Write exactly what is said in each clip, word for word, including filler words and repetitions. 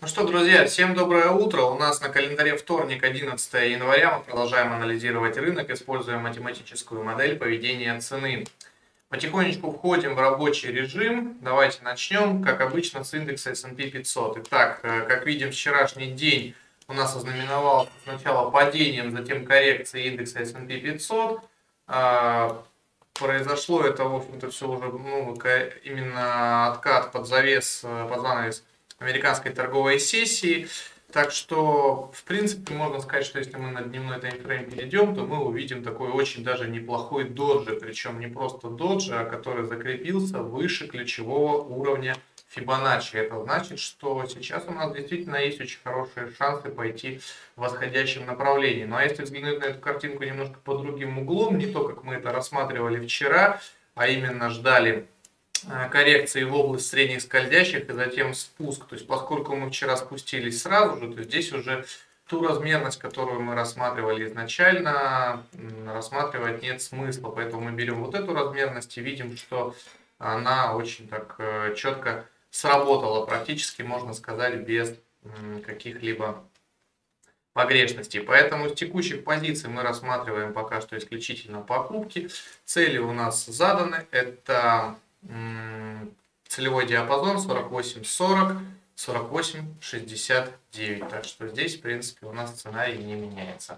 Ну что, друзья, всем доброе утро. У нас на календаре вторник, одиннадцатое января. Мы продолжаем анализировать рынок, используя математическую модель поведения цены. Потихонечку входим в рабочий режим. Давайте начнем, как обычно, с индекса эс энд пи пятьсот. Итак, как видим, вчерашний день у нас ознаменовался сначала падением, затем коррекцией индекса эс энд пи пятьсот. Произошло это, в общем-то, все уже, ну, именно откат под завес, под занавес американской торговой сессии. Так что, в принципе, можно сказать, что если мы на дневной таймфрейм перейдем, то мы увидим такой очень даже неплохой доджи. Причем не просто доджи, а который закрепился выше ключевого уровня Фибоначчи. Это значит, что сейчас у нас действительно есть очень хорошие шансы пойти в восходящем направлении. Ну а если взглянуть на эту картинку немножко под другим углом, не то, как мы это рассматривали вчера, а именно ждали коррекции в область средних скользящих и затем спуск. То есть поскольку мы вчера спустились сразу же, то здесь уже ту размерность, которую мы рассматривали изначально, рассматривать нет смысла. Поэтому мы берем вот эту размерность и видим, что она очень так четко сработала, практически, можно сказать, без каких-либо погрешностей. Поэтому с текущих позиций мы рассматриваем пока что исключительно покупки. Цели у нас заданы. Это целевой диапазон сорок восемь сорок, сорок восемь шестьдесят девять. Так что здесь, в принципе, у нас сценарий не меняется.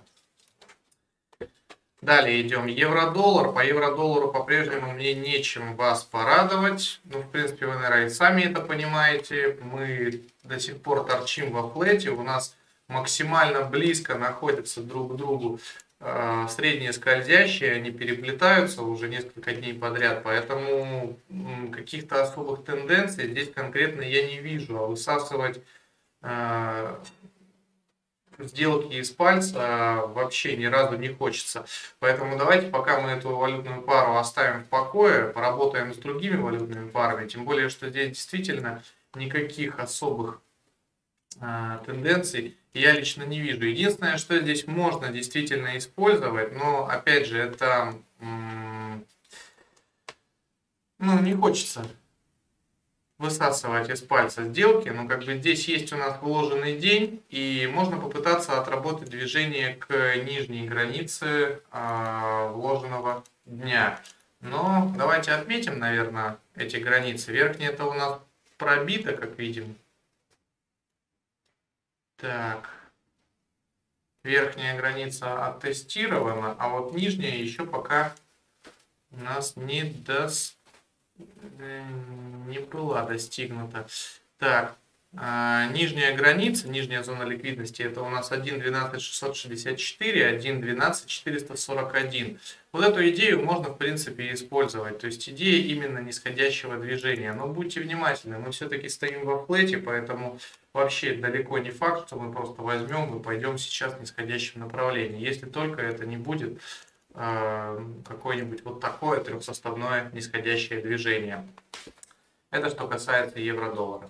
Далее идем евро-доллар. По евро-доллару по-прежнему мне нечем вас порадовать. Ну, в принципе, вы, наверное, и сами это понимаете. Мы до сих пор торчим во флете. У нас максимально близко находятся друг к другу средние скользящие, они переплетаются уже несколько дней подряд, поэтому каких-то особых тенденций здесь конкретно я не вижу, а высасывать э, сделки из пальца вообще ни разу не хочется. Поэтому давайте, пока мы эту валютную пару оставим в покое, поработаем с другими валютными парами, тем более, что здесь действительно никаких особых э, тенденций я лично не вижу. Единственное, что здесь можно действительно использовать, но опять же, это ну, не хочется высасывать из пальца сделки, но как бы здесь есть у нас вложенный день, и можно попытаться отработать движение к нижней границе э, вложенного дня. Но давайте отметим, наверное, эти границы. Верхняя это у нас пробита, как видим. Так, верхняя граница оттестирована, а вот нижняя еще пока у нас не, дос... не была достигнута. Так, а, нижняя граница, нижняя зона ликвидности, это у нас один двенадцать шестьсот шестьдесят четыре, один двенадцать четыреста сорок один. Вот эту идею можно, в принципе, использовать. То есть идея именно нисходящего движения. Но будьте внимательны, мы все-таки стоим во флете, поэтому вообще далеко не факт, что мы просто возьмем и пойдем сейчас в нисходящем направлении. Если только это не будет э, какое-нибудь вот такое трехсоставное нисходящее движение. Это что касается евро-доллара.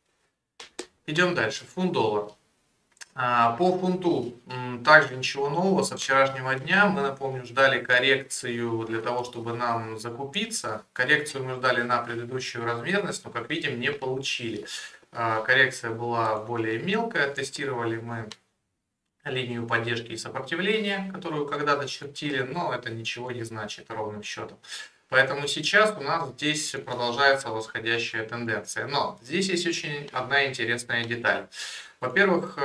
Идем дальше. Фунт-доллар. По фунту также ничего нового со вчерашнего дня. Мы, напомню, ждали коррекцию для того, чтобы нам закупиться. Коррекцию мы ждали на предыдущую размерность, но, как видим, не получили. Коррекция была более мелкая. Тестировали мы линию поддержки и сопротивления, которую когда-то чертили, но это ничего не значит ровным счетом. Поэтому сейчас у нас здесь продолжается восходящая тенденция. Но здесь есть очень одна интересная деталь. Во-первых,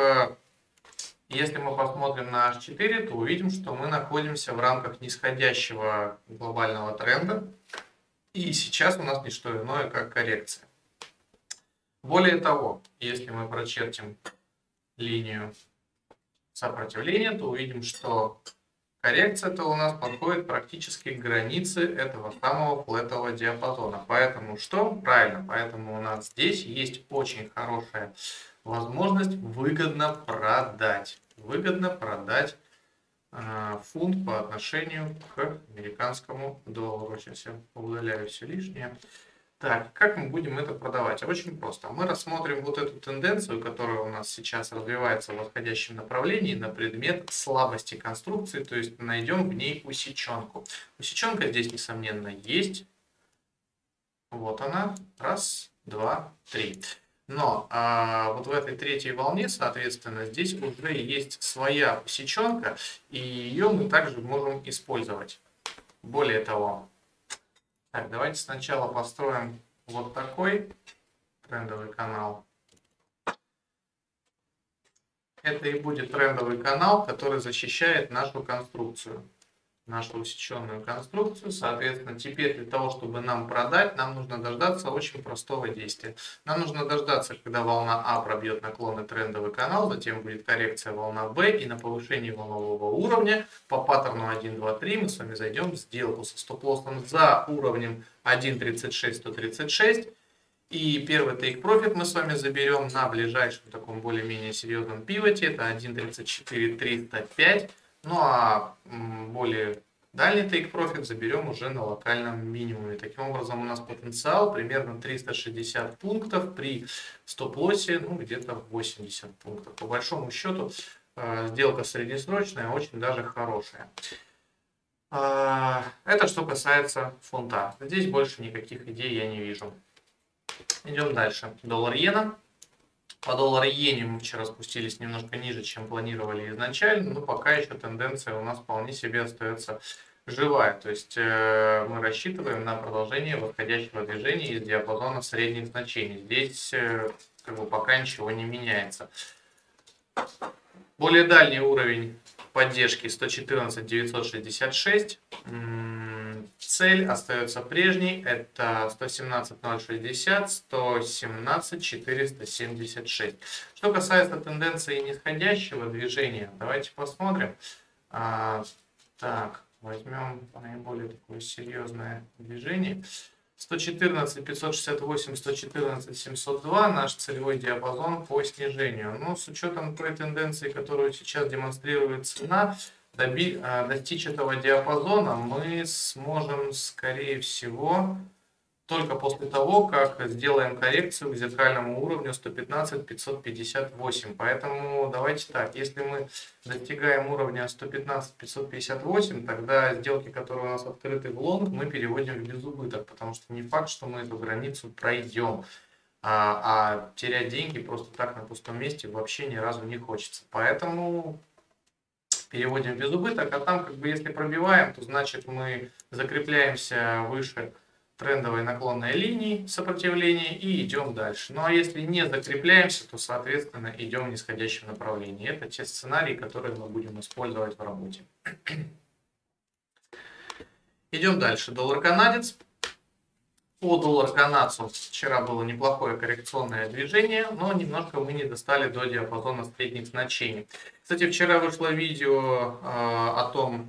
если мы посмотрим на эйч четыре, то увидим, что мы находимся в рамках нисходящего глобального тренда. И сейчас у нас не что иное, как коррекция. Более того, если мы прочертим линию сопротивления, то увидим, что коррекция-то у нас подходит практически к границе этого самого флетового диапазона. Поэтому что? Правильно, поэтому у нас здесь есть очень хорошая возможность выгодно продать. Выгодно продать э, фунт по отношению к американскому доллару. Сейчас я удаляю все лишнее. Так, как мы будем это продавать? Очень просто. Мы рассмотрим вот эту тенденцию, которая у нас сейчас развивается в восходящем направлении на предмет слабости конструкции, то есть найдем в ней усеченку. Усеченка здесь, несомненно, есть. Вот она. Раз, два, три. Но а, вот в этой третьей волне, соответственно, здесь уже есть своя посеченка, и ее мы также можем использовать. Более того, так, давайте сначала построим вот такой трендовый канал. Это и будет трендовый канал, который защищает нашу конструкцию. Нашу усеченную конструкцию. Соответственно, теперь для того, чтобы нам продать, нам нужно дождаться очень простого действия. Нам нужно дождаться, когда волна А пробьет наклонный трендовый канал, затем будет коррекция волна Б, и на повышении волнового уровня по паттерну один, два, три мы с вами зайдем в сделку со стоп-лоссом за уровнем один тридцать шесть сто тридцать шесть. И первый take profit мы с вами заберем на ближайшем таком более-менее серьезном пивоте. Это один тридцать четыре триста пять. Ну а более дальний take profit заберем уже на локальном минимуме. Таким образом у нас потенциал примерно триста шестьдесят пунктов при стоп-лоссе, ну где-то восемьдесят пунктов. По большому счету сделка среднесрочная, очень даже хорошая. Это что касается фунта. Здесь больше никаких идей я не вижу. Идем дальше. Доллар-иена. По доллару-иене мы вчера спустились немножко ниже, чем планировали изначально, но пока еще тенденция у нас вполне себе остается живая. То есть э, мы рассчитываем на продолжение восходящего движения из диапазона средних значений. Здесь э, как бы пока ничего не меняется. Более дальний уровень поддержки сто четырнадцать девятьсот шестьдесят шесть. Цель остается прежней, это сто семнадцать ноль шестьдесят, сто семнадцать четыреста семьдесят шесть. Что касается тенденции нисходящего движения, давайте посмотрим. А, так, возьмем наиболее такое серьезное движение. сто четырнадцать пятьсот шестьдесят восемь, сто четырнадцать семьсот два наш целевой диапазон по снижению. Но с учетом той тенденции, которую сейчас демонстрирует цена, достичь этого диапазона мы сможем, скорее всего, только после того, как сделаем коррекцию к зеркальному уровню сто пятнадцать пятьсот пятьдесят восемь. Поэтому давайте так, если мы достигаем уровня сто пятнадцать пятьсот пятьдесят восемь, тогда сделки, которые у нас открыты в лонг, мы переводим в безубыток, потому что не факт, что мы эту границу пройдем. А, а терять деньги просто так на пустом месте вообще ни разу не хочется. Поэтому переводим в безубыток, а там как бы если пробиваем, то значит мы закрепляемся выше трендовой наклонной линии сопротивления и идем дальше. Ну а если не закрепляемся, то соответственно идем в нисходящем направлении. Это те сценарии, которые мы будем использовать в работе. Идем дальше. Доллар-канадец. По доллар-канадцу вчера было неплохое коррекционное движение, но немножко мы не достали до диапазона средних значений. Кстати, вчера вышло видео э, о том,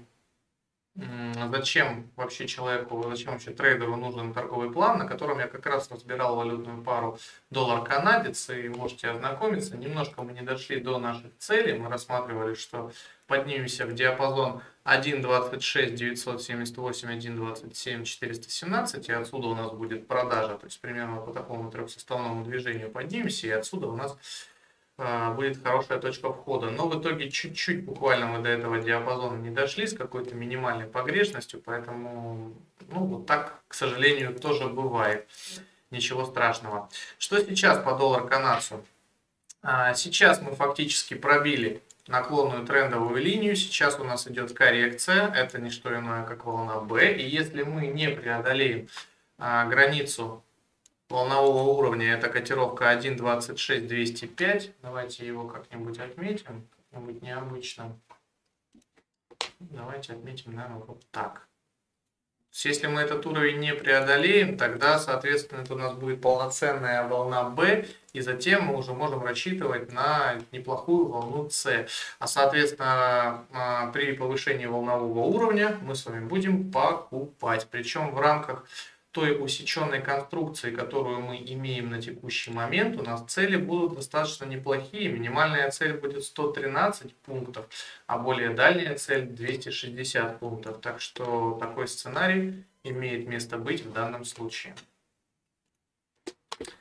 зачем вообще человеку, зачем вообще трейдеру нужен торговый план, на котором я как раз разбирал валютную пару доллар-канадец, и можете ознакомиться. Немножко мы не дошли до наших целей, мы рассматривали, что поднимемся в диапазон один двадцать шесть девятьсот семьдесят восемь, один двадцать семь четыреста семнадцать, и отсюда у нас будет продажа, то есть примерно по такому трехсоставному движению поднимемся, и отсюда у нас будет хорошая точка входа. Но в итоге чуть-чуть буквально мы до этого диапазона не дошли с какой-то минимальной погрешностью, поэтому ну, вот так, к сожалению, тоже бывает. Ничего страшного. Что сейчас по доллар-канадцу? Сейчас мы фактически пробили наклонную трендовую линию. Сейчас у нас идет коррекция. Это не что иное, как волна B. И если мы не преодолеем границу волнового уровня, это котировка один двадцать шесть двести пять. Давайте его как-нибудь отметим, как-нибудь необычным. Давайте отметим, наверное, вот так. Если мы этот уровень не преодолеем, тогда, соответственно, это у нас будет полноценная волна B, и затем мы уже можем рассчитывать на неплохую волну C. А, соответственно, при повышении волнового уровня мы с вами будем покупать. Причем в рамках той усеченной конструкции, которую мы имеем на текущий момент, у нас цели будут достаточно неплохие. Минимальная цель будет сто тринадцать пунктов, а более дальняя цель двести шестьдесят пунктов. Так что такой сценарий имеет место быть в данном случае.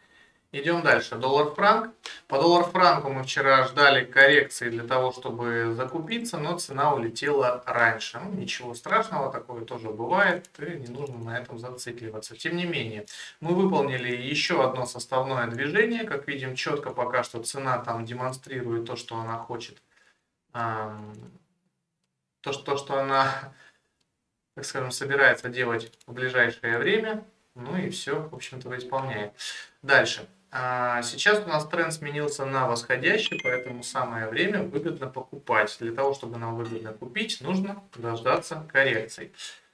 Идем дальше. Доллар-франк. По доллар-франку мы вчера ждали коррекции для того, чтобы закупиться, но цена улетела раньше. Ну, ничего страшного, такое тоже бывает, и не нужно на этом зацикливаться. Тем не менее, мы выполнили еще одно составное движение. Как видим, четко пока что цена там демонстрирует то, что она хочет. То, что, что она, так скажем, собирается делать в ближайшее время. Ну и все, в общем-то, исполняет. Дальше. Сейчас у нас тренд сменился на восходящий, поэтому самое время выгодно покупать. Для того, чтобы нам выгодно купить, нужно дождаться коррекции.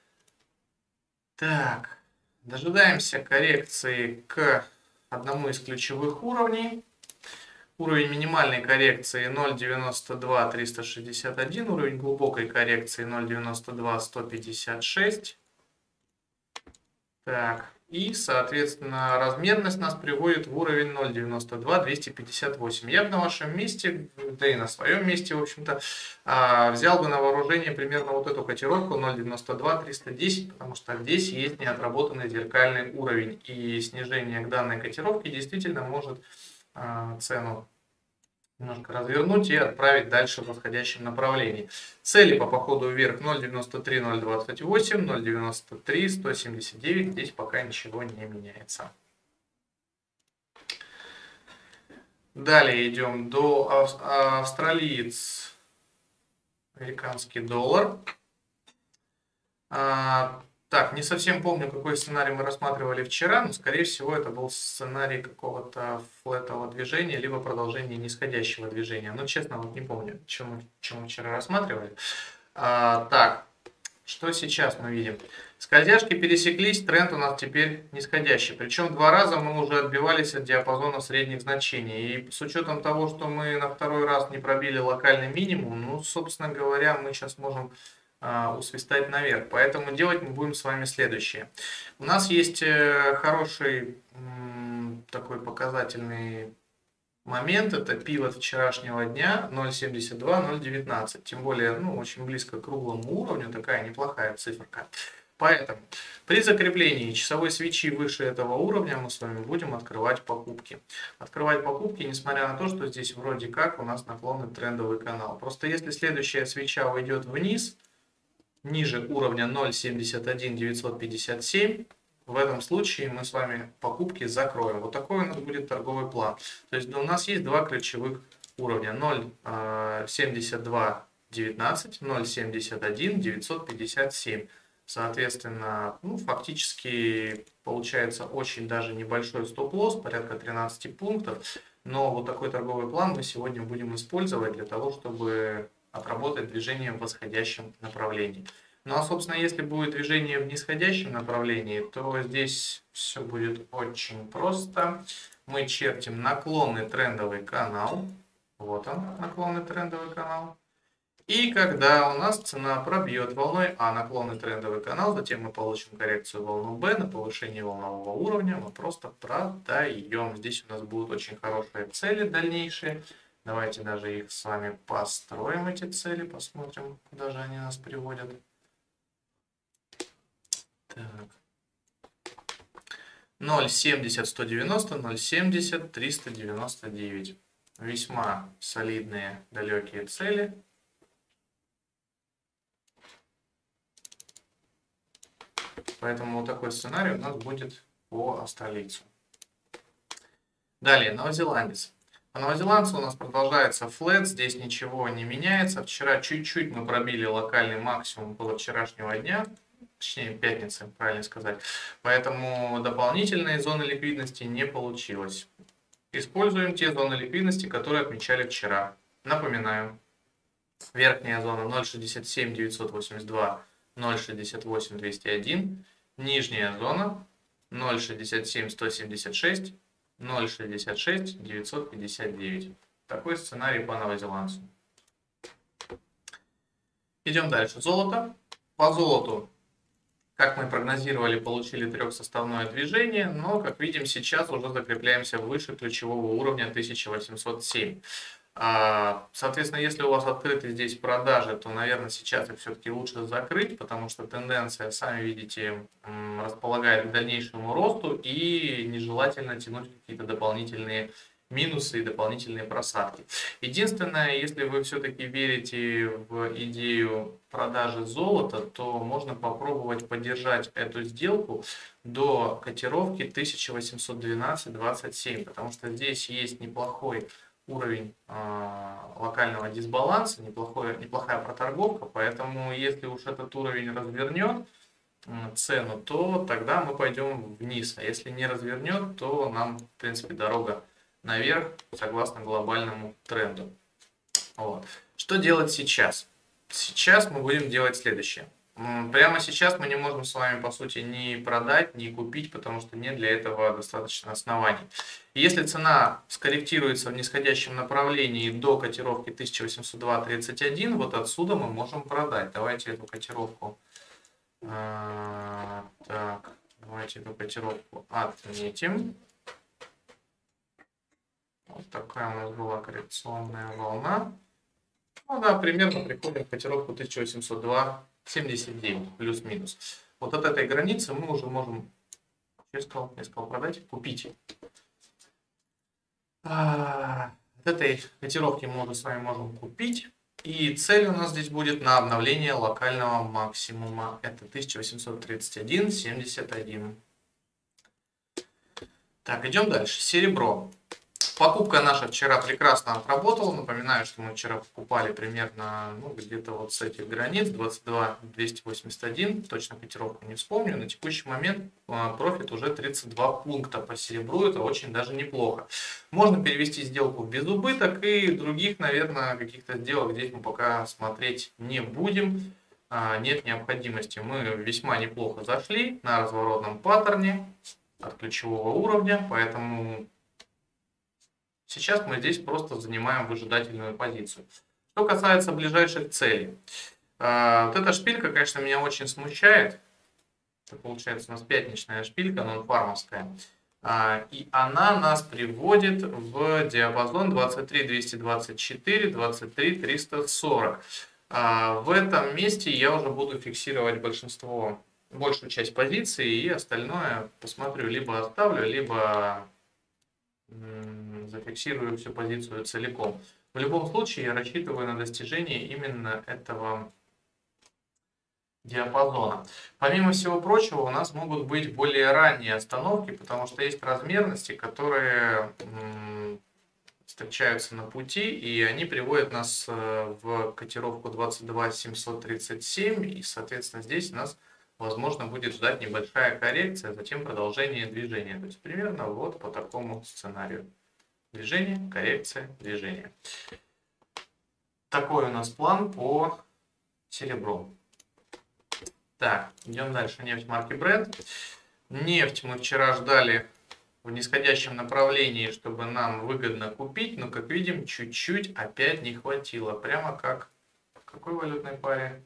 Так, дожидаемся коррекции к одному из ключевых уровней. Уровень минимальной коррекции ноль девяносто два триста шестьдесят один, уровень глубокой коррекции ноль девяносто два сто пятьдесят шесть. Так, и, соответственно, размерность нас приводит в уровень ноль девяносто два двести пятьдесят восемь. Я бы на вашем месте, да и на своем месте, в общем-то, взял бы на вооружение примерно вот эту котировку ноль девяносто два триста десять, потому что здесь есть неотработанный зеркальный уровень. И снижение к данной котировке действительно может цену немножко развернуть и отправить дальше в восходящем направлении. Цели по походу вверх ноль девяносто три ноль двадцать восемь, ноль девяносто три сто семьдесят девять. Здесь пока ничего не меняется. Далее идем до австралиец, американский доллар. Так, не совсем помню, какой сценарий мы рассматривали вчера, но, скорее всего, это был сценарий какого-то флетового движения, либо продолжения нисходящего движения. Но, честно, вот не помню, что мы, что мы вчера рассматривали. А, так, что сейчас мы видим? Скользяшки пересеклись, тренд у нас теперь нисходящий. Причем два раза мы уже отбивались от диапазона средних значений. И с учетом того, что мы на второй раз не пробили локальный минимум, ну, собственно говоря, мы сейчас можем усвистать наверх. Поэтому делать мы будем с вами следующее. У нас есть хороший такой показательный момент. Это пивот вчерашнего дня ноль семьдесят два ноль девятнадцать. Тем более, ну, очень близко к круглому уровню. Такая неплохая циферка. Поэтому при закреплении часовой свечи выше этого уровня мы с вами будем открывать покупки. Открывать покупки, несмотря на то, что здесь вроде как у нас наклонный трендовый канал. Просто если следующая свеча уйдет вниз, ниже уровня ноль семьдесят один девятьсот пятьдесят семь, в этом случае мы с вами покупки закроем. Вот такой у нас будет торговый план. То есть у нас есть два ключевых уровня: ноль семьдесят два девятнадцать, ноль семьдесят один девятьсот пятьдесят семь. Соответственно, ну, фактически получается очень даже небольшой стоп-лосс, порядка тринадцати пунктов. Но вот такой торговый план мы сегодня будем использовать для того, чтобы отработать движение в восходящем направлении. Ну а, собственно, если будет движение в нисходящем направлении, то здесь все будет очень просто. Мы чертим наклонный трендовый канал. Вот он, наклонный трендовый канал. И когда у нас цена пробьет волной А наклонный трендовый канал, затем мы получим коррекцию волну Б на повышение волнового уровня, мы просто продаем. Здесь у нас будут очень хорошие цели дальнейшие. Давайте даже их с вами построим, эти цели, посмотрим, куда же они нас приводят. Так. ноль семьдесят сто девяносто, ноль семьдесят триста девяносто девять. Весьма солидные далекие цели. Поэтому вот такой сценарий у нас будет по австралийцу. Далее, новозеландец. По новозеландцу у нас продолжается флэт, здесь ничего не меняется. Вчера чуть-чуть мы пробили локальный максимум было вчерашнего дня, точнее пятницы, правильно сказать. Поэтому дополнительные зоны ликвидности не получилось. Используем те зоны ликвидности, которые отмечали вчера. Напоминаю, верхняя зона ноль шестьдесят семь девятьсот восемьдесят два, ноль шестьдесят восемь двести один, нижняя зона ноль шестьдесят семь сто семьдесят шесть, ноль шестьдесят шесть девятьсот пятьдесят девять. Такой сценарий по новозеландцу. Идем дальше. Золото. По золоту, как мы прогнозировали, получили трехсоставное движение, но, как видим, сейчас уже закрепляемся выше ключевого уровня тысяча восемьсот семь. Соответственно, если у вас открыты здесь продажи, то, наверное, сейчас их все-таки лучше закрыть, потому что тенденция, сами видите, располагает к дальнейшему росту, и нежелательно тянуть какие-то дополнительные минусы и дополнительные просадки. Единственное, если вы все-таки верите в идею продажи золота, то можно попробовать поддержать эту сделку до котировки тысяча восемьсот двенадцать двадцать семь, потому что здесь есть неплохой уровень э, локального дисбаланса, неплохое, неплохая проторговка, поэтому если уж этот уровень развернет э, цену, то тогда мы пойдем вниз, а если не развернет, то нам, в принципе, дорога наверх, согласно глобальному тренду. Вот. Что делать сейчас? Сейчас мы будем делать следующее. Прямо сейчас мы не можем с вами, по сути, ни продать, ни купить, потому что нет для этого достаточно оснований. Если цена скорректируется в нисходящем направлении до котировки тысяча восемьсот два тридцать один, вот отсюда мы можем продать. Давайте эту котировку, а, так, давайте эту котировку отметим. Вот такая у нас была коррекционная волна. Ну да, примерно приходим к котировку тысяча восемьсот два семьдесят девять, плюс-минус. Вот от этой границы мы уже можем, я сказал, я сказал продать, купить. От этой котировки мы уже с вами можем купить. И цель у нас здесь будет на обновление локального максимума. Это тысяча восемьсот тридцать один семьдесят один. Так, идем дальше. Серебро. Покупка наша вчера прекрасно отработала. Напоминаю, что мы вчера покупали примерно ну, где-то вот с этих границ двадцать два двести восемьдесят один. Точно котировку не вспомню. На текущий момент профит уже тридцать два пункта по серебру. Это очень даже неплохо. Можно перевести сделку в безубыток, и других, наверное, каких-то сделок здесь мы пока смотреть не будем. Нет необходимости. Мы весьма неплохо зашли на разворотном паттерне от ключевого уровня, поэтому сейчас мы здесь просто занимаем выжидательную позицию. Что касается ближайших целей. Вот эта шпилька, конечно, меня очень смущает. Это получается у нас пятничная шпилька, нон-фармовская. И она нас приводит в диапазон двадцать три двести двадцать четыре двадцать три триста сорок. В этом месте я уже буду фиксировать большинство, большую часть позиций, и остальное посмотрю, либо оставлю, либо зафиксирую всю позицию целиком. В любом случае я рассчитываю на достижение именно этого диапазона. Помимо всего прочего, у нас могут быть более ранние остановки, потому что есть размерности, которые встречаются на пути, и они приводят нас в котировку двадцать два семьсот тридцать семь, и, соответственно, здесь нас, возможно, будет ждать небольшая коррекция, затем продолжение движения. То есть примерно вот по такому сценарию. Движение, коррекция, движение. Такой у нас план по серебру. Так, идем дальше. Нефть марки Brent. Нефть мы вчера ждали в нисходящем направлении, чтобы нам выгодно купить, но, как видим, чуть-чуть опять не хватило. Прямо как в какой валютной паре?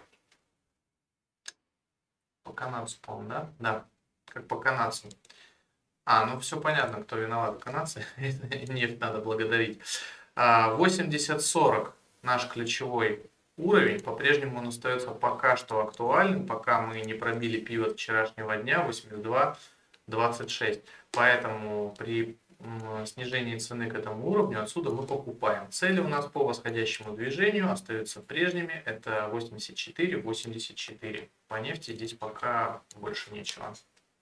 По канадцу, по-моему, да? Да, как по канадцу. А, ну все понятно, кто виноват. Канадцы. Нефть надо благодарить. восемьдесят сорок наш ключевой уровень. По-прежнему он остается пока что актуальным, пока мы не пробили пивот вчерашнего дня восемьдесят два двадцать шесть. Поэтому при снижении цены к этому уровню отсюда мы покупаем. Цели у нас по восходящему движению остаются прежними. Это восемьдесят четыре восемьдесят четыре. По нефти здесь пока больше нечего.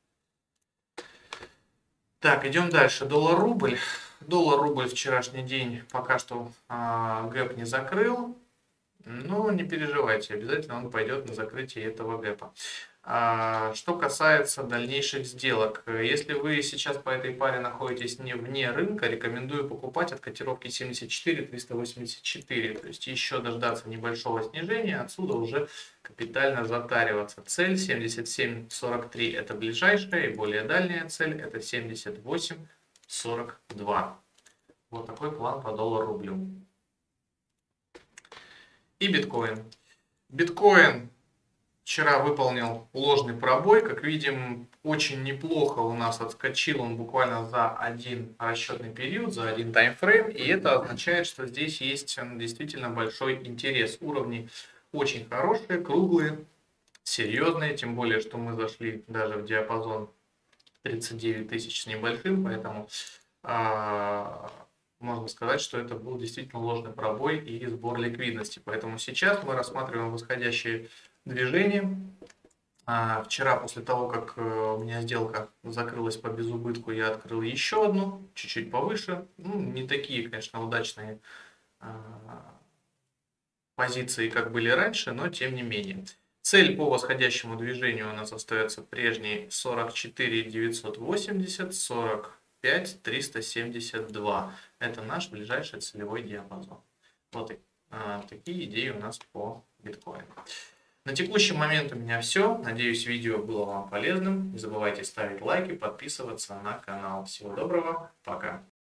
Так, идем дальше. Доллар-рубль. Доллар-рубль вчерашний день пока что а, гэп не закрыл. Но не переживайте, обязательно он пойдет на закрытие этого гэпа. А, что касается дальнейших сделок. Если вы сейчас по этой паре находитесь не вне рынка, рекомендую покупать от котировки семьдесят четыре триста восемьдесят четыре. То есть еще дождаться небольшого снижения, отсюда уже капитально затариваться. Цель семьдесят семь сорок три это ближайшая, и более дальняя цель это семьдесят восемь сорок два. Вот такой план по доллар-рублю. И биткоин. Биткоин вчера выполнил ложный пробой. Как видим, очень неплохо у нас отскочил он буквально за один расчетный период, за один таймфрейм. И это означает, что здесь есть действительно большой интерес. Уровни очень хорошие, круглые, серьезные. Тем более, что мы зашли даже в диапазон тридцать девять тысяч с небольшим. Поэтому а, можно сказать, что это был действительно ложный пробой и сбор ликвидности. Поэтому сейчас мы рассматриваем восходящие движения. А, вчера, после того, как у меня сделка закрылась по безубытку, я открыл еще одну, чуть-чуть повыше. Ну, не такие, конечно, удачные а, позиции, как были раньше, но тем не менее. Цель по восходящему движению у нас остается прежней: сорок четыре девятьсот восемьдесят, сорок пять триста семьдесят два. Это наш ближайший целевой диапазон. Вот а, такие идеи у нас по биткоину. На текущий момент у меня все. Надеюсь, видео было вам полезным. Не забывайте ставить лайки, подписываться на канал. Всего доброго, пока.